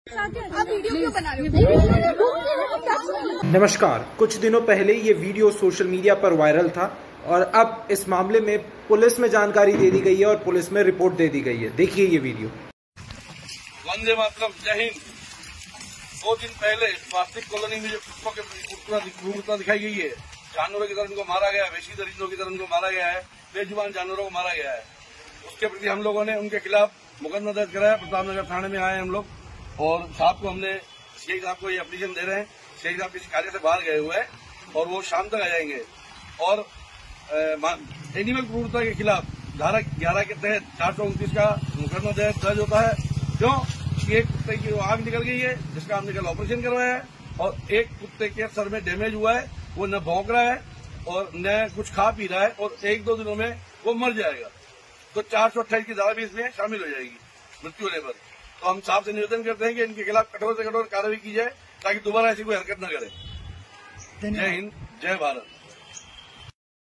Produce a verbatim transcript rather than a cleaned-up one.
आप वीडियो क्यों बना रहे हो? नमस्कार। कुछ दिनों पहले ये वीडियो सोशल मीडिया पर वायरल था और अब इस मामले में पुलिस में जानकारी दे दी गई है और पुलिस में रिपोर्ट दे दी गई है। देखिए ये वीडियो। वंदे मातरम, जय हिंद। दो दिन पहले प्लास्टिक कॉलोनी में जो कुत्तों की क्रूरता दिखाई गई है, जानवरों की तरह उनको मारा गया है, वैशी दरिंदों की तरह उनको मारा गया है, बेजुबान जानवरों को मारा गया है, उसके प्रति हम लोगों ने उनके खिलाफ मुकदमा दर्ज कराया। प्रतापनगर थाने में आए हम लोग और साहब को हमने सीआई साहब को ये एप्लीकेशन दे रहे हैं। सीआई साहब किसी कार्य से बाहर गए हुए हैं और वो शाम तक आ जाएंगे। और एनिमल क्रूरता के खिलाफ धारा ग्यारह के तहत चार सौ उनतीस का मुकदमा दर्ज होता है। क्यों? एक कुत्ते की आग निकल गई है जिसका हमने कल ऑपरेशन करवाया है और एक कुत्ते के सर में डैमेज हुआ है, वो न भौंक रहा है और न कुछ खा पी रहा है और एक दो दिनों में वो मर जाएगा। तो चार सौ अट्ठाईस की धारा भी इसमें शामिल हो जाएगी मृत्यु होने पर। तो हम साहब से निवेदन करते हैं कि इनके खिलाफ कठोर से कठोर कार्रवाई की जाए ताकि दोबारा ऐसी कोई हरकत न करे। जय हिंद, जय भारत।